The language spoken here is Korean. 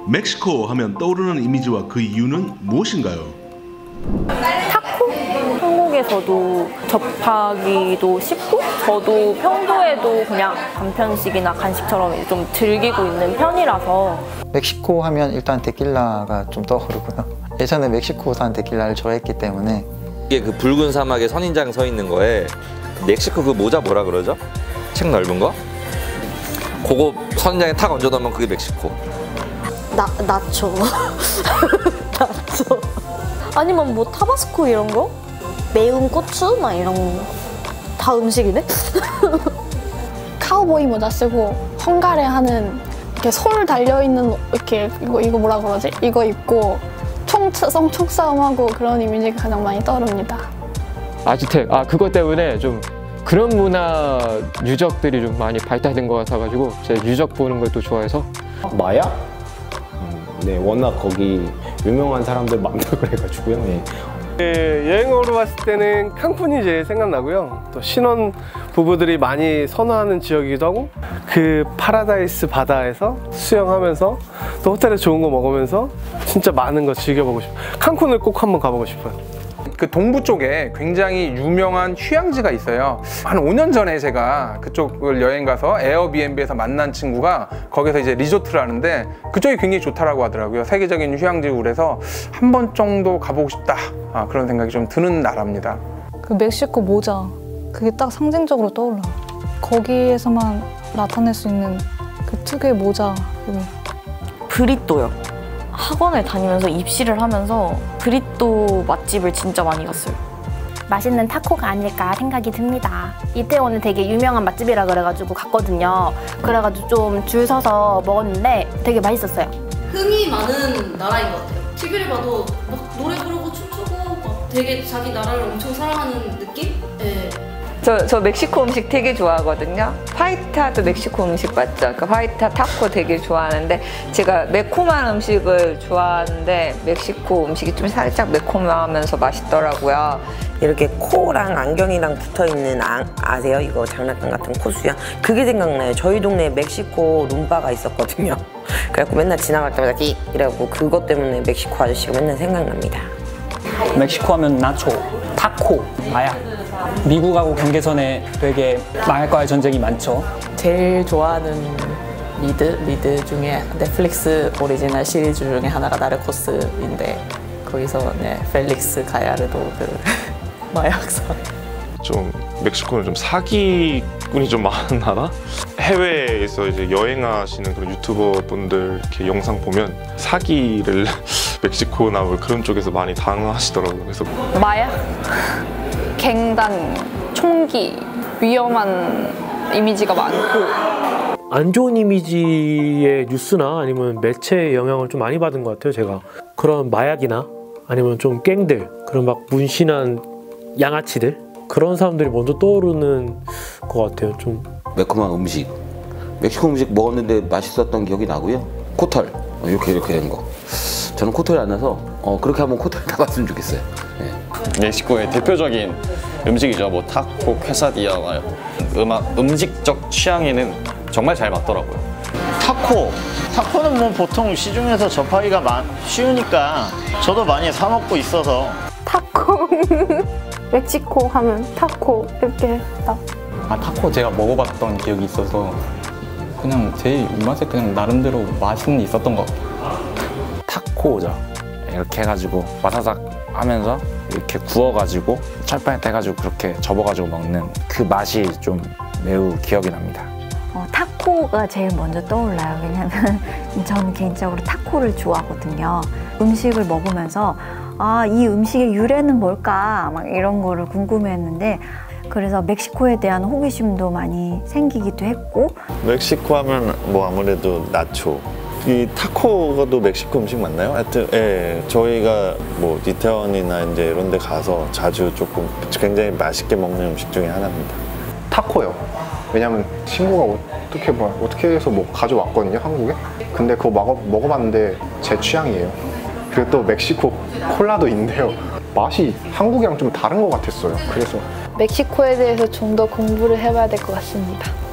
멕시코 하면 떠오르는 이미지와 그 이유는 무엇인가요? 타코? 한국에서도 접하기도 쉽고 저도 평소에도 그냥 간편식이나 간식처럼 좀 즐기고 있는 편이라서. 멕시코 하면 일단 데킬라가 좀 떠오르고요. 예전에 멕시코산 데킬라를 좋아했기 때문에. 이게 그 붉은 사막에 선인장 서 있는 거에 멕시코 그 모자 뭐라 그러죠? 책 넓은 거? 그거 선인장에 탁 얹어 놓으면 그게 멕시코. 나초. 나초. 아니면 뭐 타바스코 이런 거? 매운 고추? 막 이런 거. 다 음식이네? 카우보이 모자 쓰고 헝가리 하는 이렇게 솔 달려있는 이렇게 이거 뭐라 그러지? 이거 입고 총싸움하고 그런 이미지가 가장 많이 떠오릅니다. 아즈텍, 그것 때문에 좀 그런 문화 유적들이 좀 많이 발달된 것 같아가지고 제가 유적 보는 걸 또 좋아해서. 마야? 네, 워낙 거기 유명한 사람들 많다 그래가지고요. 네. 여행으로 왔을 때는 칸쿤이 제일 생각나고요. 또 신혼 부부들이 많이 선호하는 지역이기도 하고 그 파라다이스 바다에서 수영하면서 또 호텔에 좋은 거 먹으면서 진짜 많은 거 즐겨보고 싶어요. 칸쿤을 꼭 한번 가보고 싶어요. 그 동부 쪽에 굉장히 유명한 휴양지가 있어요. 한 5년 전에 제가 그쪽을 여행 가서 에어비앤비에서 만난 친구가 거기서 이제 리조트를 하는데 그쪽이 굉장히 좋다라고 하더라고요. 세계적인 휴양지고 그래서 한 번 정도 가보고 싶다. 그런 생각이 좀 드는 나라입니다. 그 멕시코 모자, 그게 딱 상징적으로 떠올라. 거기에서만 나타낼 수 있는 그 특유의 모자. 브리또요. 학원을 다니면서 입시를 하면서 브리또 맛집을 진짜 많이 갔어요. 맛있는 타코가 아닐까 생각이 듭니다. 이태원은 되게 유명한 맛집이라 그래가지고 갔거든요. 그래가지고 좀 줄 서서 먹었는데 되게 맛있었어요. 흥이 많은 나라인 것 같아요. TV를 봐도 막 노래 부르고 춤추고 막 되게 자기 나라를 엄청 사랑하는 느낌? 네. 저 멕시코 음식 되게 좋아하거든요. 파이타도 멕시코 음식 맞죠? 그 파이타 타코 되게 좋아하는데 제가 매콤한 음식을 좋아하는데 멕시코 음식이 좀 살짝 매콤하면서 맛있더라고요. 이렇게 코랑 안경이랑 붙어있는 아세요? 이거 장난감 같은 코수염? 그게 생각나요. 저희 동네에 멕시코 룸바가 있었거든요. 그래갖고 맨날 지나갈 때마다 끼 이래갖고 그것 때문에 멕시코 아저씨가 맨날 생각납니다. 멕시코 하면 나초, 타코, 마약. 미국하고 경계선에 되게 마약과의 전쟁이 많죠. 제일 좋아하는 리드 중에 넷플릭스 오리지널 시리즈 중에 하나가 나르코스인데 거기서 펠릭스 가야르도 그 마약사. 좀 멕시코는 좀 사기꾼이 좀 많은 나라? 해외에서 이제 여행하시는 그런 유튜버 분들 이렇게 영상 보면 사기를 멕시코나 뭐 그런 쪽에서 많이 당하시더라고요. 그래서 마약, 갱단, 총기, 위험한 이미지가 많고. 안 좋은 이미지의 뉴스나 아니면 매체의 영향을 좀 많이 받은 것 같아요. 제가 그런 마약이나 아니면 좀 갱들, 그런 막 문신한 양아치들, 그런 사람들이 먼저 떠오르는 것 같아요. 좀 매콤한 음식, 멕시코 음식 먹었는데 맛있었던 기억이 나고요. 코털 이렇게 된 거. 저는 코털이 안 나서 그렇게 한번 코털 타봤으면 좋겠어요. 네. 멕시코의 대표적인 음식이죠. 뭐 타코, 퀘사디아. 음식적 취향에는 정말 잘 맞더라고요. 타코는 뭐 보통 시중에서 접하기가 쉬우니까 저도 많이 사 먹고 있어서. 타코. 멕시코 하면 타코 이렇게 딱. 타코 제가 먹어봤던 기억이 있어서 그냥 제 입맛에 그냥 나름대로 맛은 있었던 것 같아요. 타코죠. 이렇게 해가지고 와사삭 하면서 이렇게 구워가지고 철판에 떼가지고 그렇게 접어가지고 먹는 그 맛이 좀 매우 기억이 납니다. 타코가 제일 먼저 떠올라요. 왜냐면 저는 개인적으로 타코를 좋아하거든요. 음식을 먹으면서 이 음식의 유래는 뭘까 막 이런 거를 궁금해했는데 그래서 멕시코에 대한 호기심도 많이 생기기도 했고. 멕시코 하면 뭐 아무래도 나초. 이 타코도 멕시코 음식 맞나요? 하여튼 저희가 뭐 이태원이나 이제 이런 데 가서 자주 조금 굉장히 맛있게 먹는 음식 중에 하나입니다. 타코요. 왜냐면 친구가 어떻게 해서 뭐 가져왔거든요, 한국에. 근데 그거 먹어봤는데 제 취향이에요. 그리고 또 멕시코 콜라도 있는데요. 맛이 한국이랑 좀 다른 것 같았어요. 그래서 멕시코에 대해서 좀 더 공부를 해봐야 될 것 같습니다.